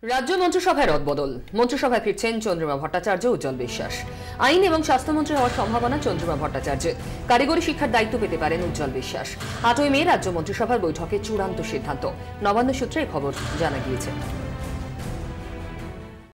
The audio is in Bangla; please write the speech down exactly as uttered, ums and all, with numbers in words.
রাজ্য মন্ত্রিসভায় রদবদল। মন্ত্রিসভায় ফিরছেন চন্দ্রিমা ভট্টাচার্য, উজ্জ্বল বিশ্বাস। আইন এবং স্বাস্থ্যমন্ত্রী হওয়ার সম্ভাবনা চন্দ্রিমা ভট্টাচার্যের। কারিগরি শিক্ষার দায়িত্ব পেতে পারেন উজ্জ্বল বিশ্বাস। আটই মে রাজ্য মন্ত্রিসভার বৈঠকে চূড়ান্ত সিদ্ধান্ত। নবান্ন সূত্রে খবর জানা গিয়েছে।